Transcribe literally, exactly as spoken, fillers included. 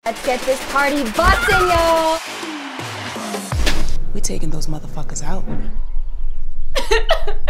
Let's get this party bustin', y'all! We taking those motherfuckers out.